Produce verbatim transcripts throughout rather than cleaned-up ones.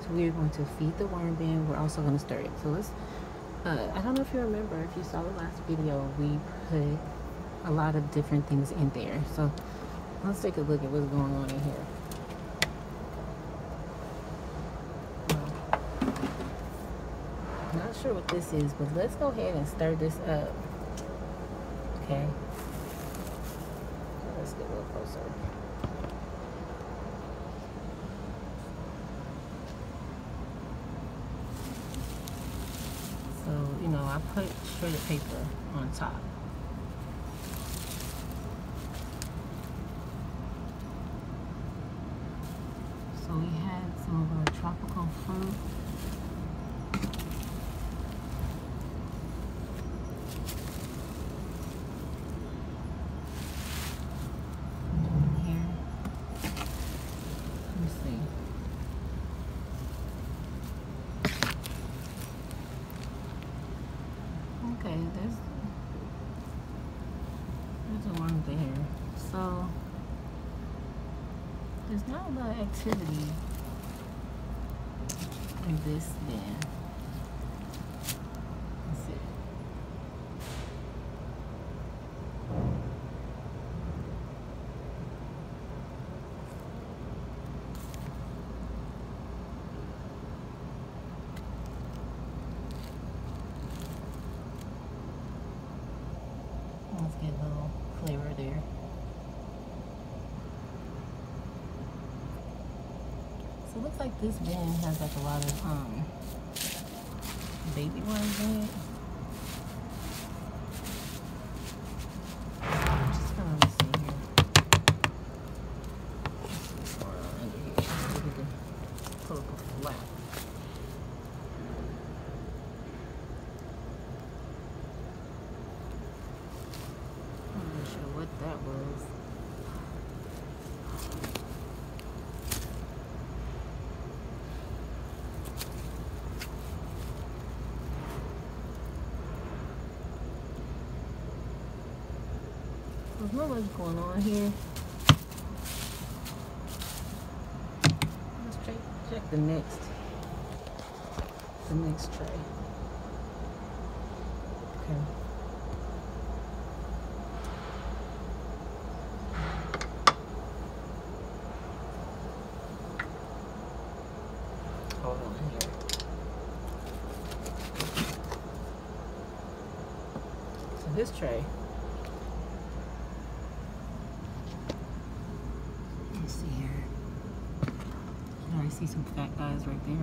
we're going to feed the worm bin. We're also going to stir it. So let's, uh, I don't know if you remember, if you saw the last video, we put a lot of different things in there. So let's take a look at what's going on in here. Not sure what this is, but let's go ahead and stir this up. Okay. Let's get a little closer. So, you know, I put shredded paper on top. So we had some of our tropical fruit. Okay, there's there's a worm there. So there's not a lot of activity in this bin. Let's see. Let's get a little flavor there. So it looks like this bin has like a lot of um baby worms in it. Just kind of, let's see here. Let's see what's going on under here. Maybe we can pull up a flap. I'm not sure what that was. There's not much going on here. Let's check, check the next, the next tray. Okay. Hold on here. So this tray. Let's see here. I already see some fat guys right there.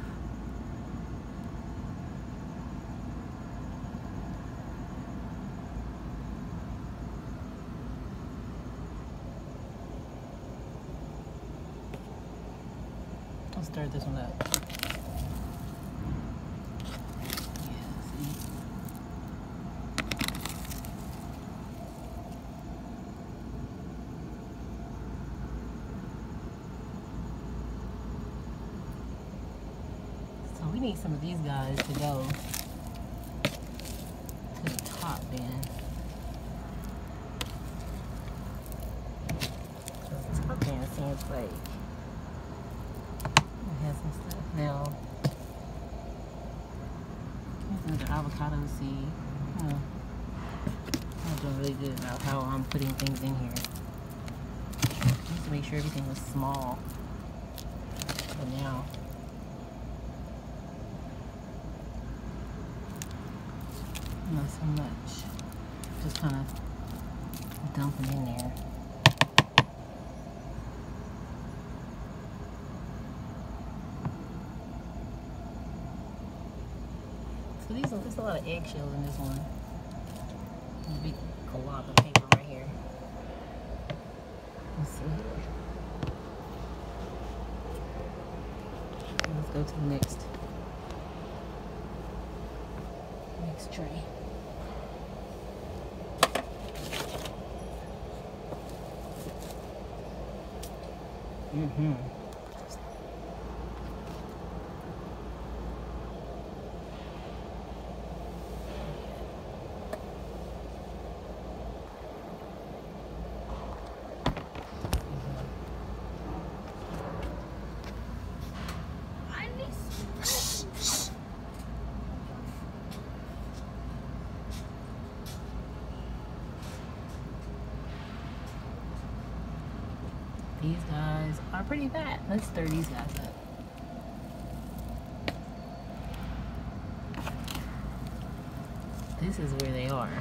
I'll stir this one up. Yeah, see? So we need some of these guys to go to the top bin. Because the top bin seems like it has some stuff. Now, here's another avocado seed. Oh, I'm doing really good about how I'm putting things in here. Just to make sure everything was small for now. Not so much. Just kind of dumping in there. So these are, there's a lot of eggshells in this one. There's a big glob of paper right here. Let's see here. Let's go to the next next tray. Mm-hmm. these guys are pretty fat. Let's stir these guys up. This is where they are.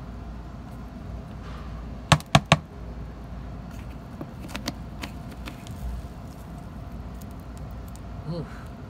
Oof.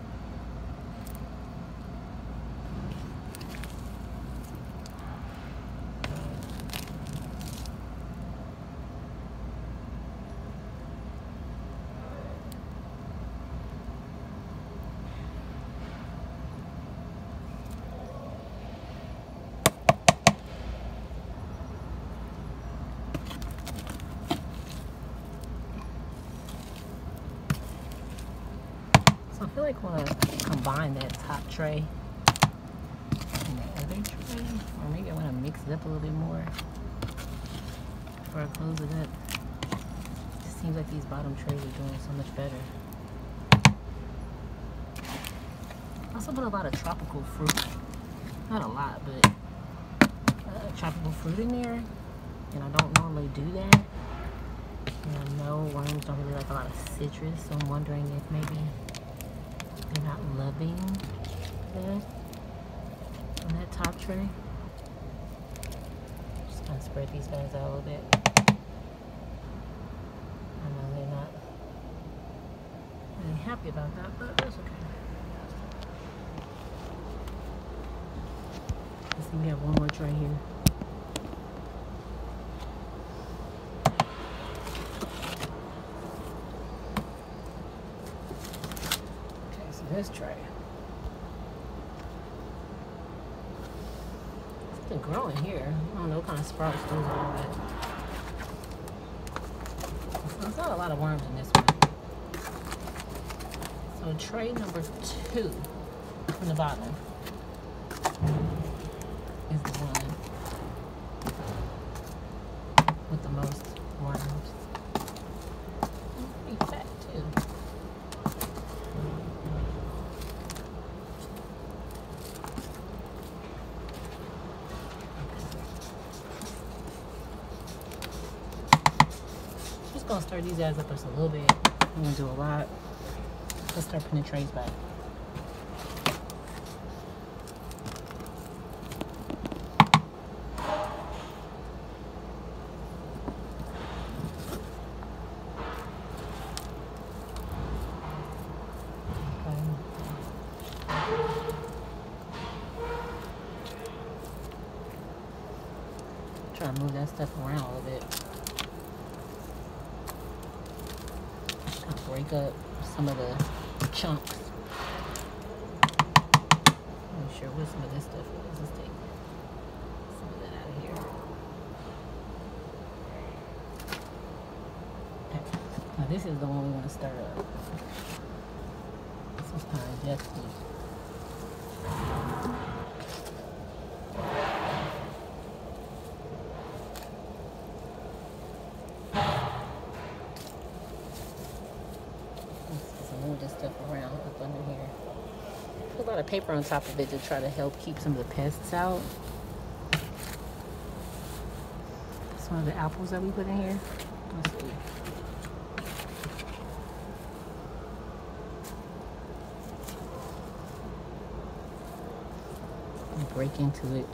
So I feel like I want to combine that top tray and the other tray, or maybe I want to mix it up a little bit more before I close it up. It just seems like these bottom trays are doing so much better. I also put a lot of tropical fruit, not a lot, but uh, tropical fruit in there, and I don't normally do that. And I know worms don't really like a lot of citrus, so I'm wondering if maybe they're not loving that on that top tray. Just gonna spread these guys out a little bit. I know they're not really happy about that, but that's okay. Let's see, we have one more tray here. This tray. Something growing here. I don't know what kind of sprouts those are, but there's not a lot of worms in this one. So tray number two from the bottom is the one with the most worms. Pretty fat too. Gonna stir these guys up just a little bit. I'm gonna do a lot. Let's start putting the trays back. Okay. Try to move that stuff around a little bit. Break up some of the chunks. I'm not sure what some of this stuff is. Let's take some of that out of here. Okay. Now this is the one we want to stir up. This is kind of dusty. Move this stuff around up under here. Put a lot of paper on top of it to try to help keep some of the pests out. That's one of the apples that we put in here. Let's see. Break into it.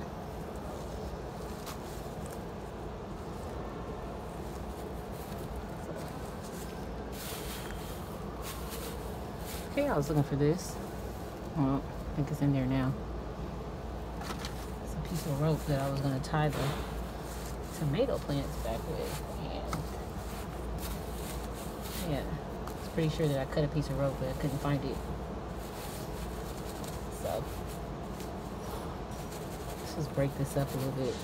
Okay, I was looking for this. Well, I think it's in there now. It's a piece of rope that I was going to tie the tomato plants back with. And yeah, I was pretty sure that I cut a piece of rope, but I couldn't find it. So, let's just break this up a little bit.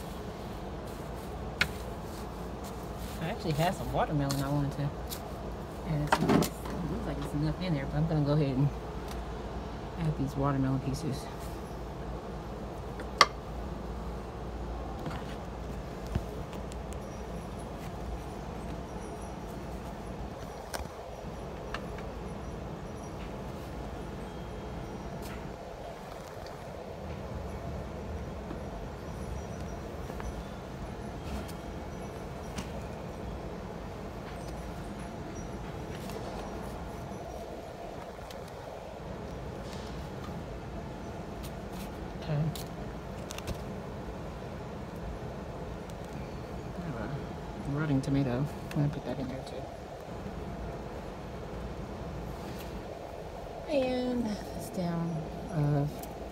I actually had some watermelon I wanted to add some. It looks like it's enough in there, but I'm going to go ahead and add these watermelon pieces. spring tomato. I'm gonna put that in there too. And the stem of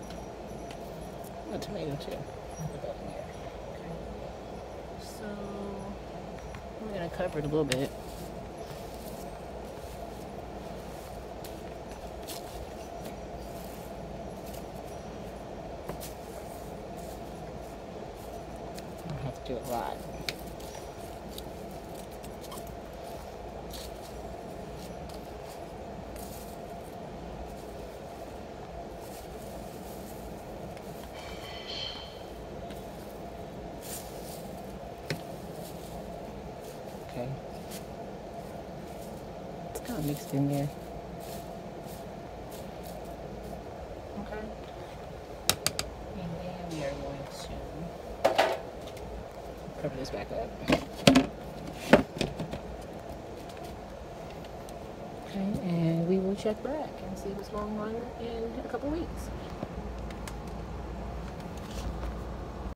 a tomato too. I'll put that in there. Okay. So I'm gonna cover it a little bit. I don't have to do a lot. Okay. It's kind of mixed in there. Okay. And then we are going to cover this back up. Okay, and we will check back and see what's going on in a couple weeks.